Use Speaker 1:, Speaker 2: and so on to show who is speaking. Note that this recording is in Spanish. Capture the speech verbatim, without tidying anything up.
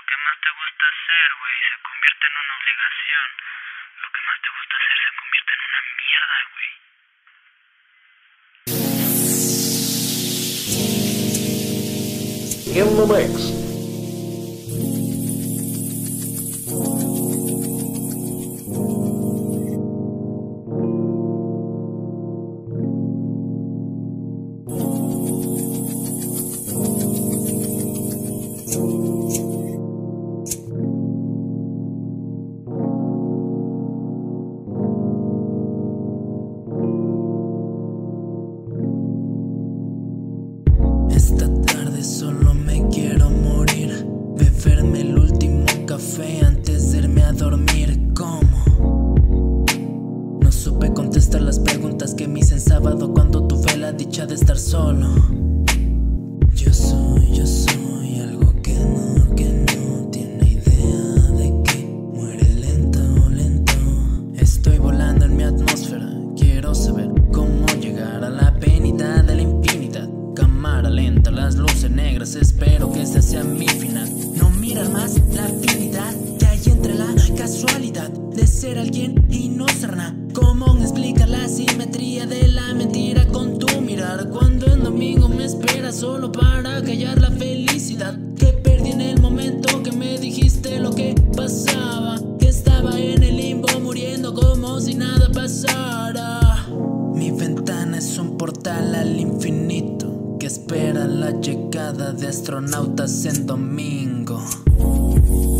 Speaker 1: que más te gusta hacer, güey, se convierte en una obligación. Lo que más te gusta hacer se convierte en una mierda, güey.
Speaker 2: In the mix.
Speaker 3: Esta tarde solo me quiero morir, beberme el último café antes de irme a dormir. ¿Cómo? No supe contestar las preguntas que me hice en sábado cuando tuve la dicha de estar solo. Yo soy, yo soy algo que no, que no tiene idea de que muere lento, lento. Estoy volando en mi atmósfera, quiero saber cómo llegar a la penita de la infinidad. Cámara lenta, las luces negras, espero que este sea mi final. No mirar más la afinidad que hay entre la casualidad de ser alguien y no ser nada. ¿Cómo explicar la simetría de la mentira con tu mirar? Cuando el domingo me espera solo para callar la felicidad que perdí en el momento que me dijiste lo que pasaba, que estaba en el limbo muriendo como si nada pasara. Mi ventana es un portal al infinito que espera la llegada de astronautas en domingo.